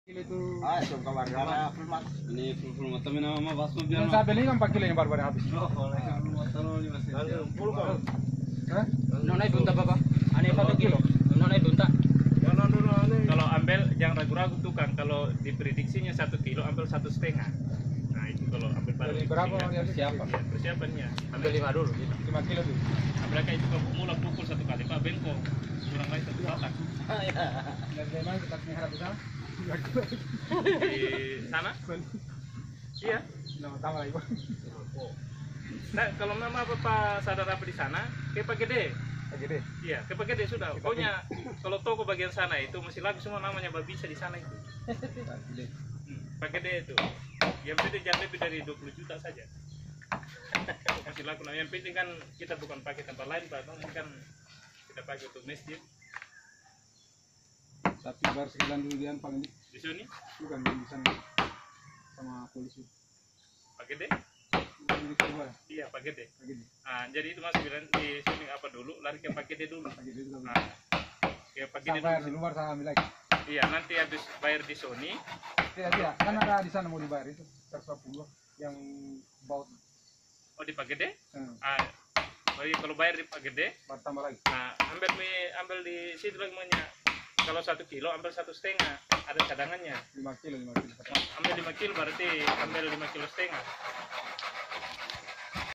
Itu suka warga Ini full motor nama mama pas mobil. yang saya beli 4 kilo yang baru habis. Oh, kalau full motor ini masih. Hah? Nona dunta papa. Ane 1 kilo. Nona dunta. Kalau ambil jangan ragu-ragu tukang. Kalau diprediksinya 1 kilo ambil 1,5. Nah itu kalau ambil baru. Jadi berapa ya, yang siapa? persiapannya. Ambil 5 dulu. 5 kilo tuh. Ambil kayak itu mulai pukul 1 kali Pak Bengko. Kurang lain 1 batang. Dari mana kita mengharap sana? Di sana? Iya. Nah, tambah lagi, Bang. Nah, kalau mama papa sadar apa di sana, ke Pak Gede. Pak Gede. Iya, ke Pak Gede sudah. Pokoknya kalau toko bagian sana itu masih lagi semua namanya Babisa di sana itu. Pak Gede. Pak Gede itu. Yang penting jangan lebih dari 20 juta saja. Masih laku. Nah, yang penting kan kita bukan pakai tempat lain, Pak. Ini kan kita pakai untuk masjid. Tapi baru sekian dulu dia paling Di sini, bukan di sana sama polisi. Pak Gede. Ini coba Iya, Pak Gede. Pak Gede. Ah, jadi itu masih bilang di sini apa dulu, lari ke Pak Gede dulu. Pak Gede juga. Nah, ke Pak Gede Sampai di dulu. luar sana ambil lagi. Iya, nanti habis bayar di Sony. Tidak, kan ada di sana mau dibayar itu 110 yang baut. Oh, di Pak Gede? Hmm. Ah, oh iya, kalau bayar di Pak Gede, Baru tambah lagi. nah ambil di situ lagi maunya. Kalau 1 kilo ambil 1,5, ada cadangannya. 5 kilo. Ambil 5 kilo berarti ambil 5,5 kilo.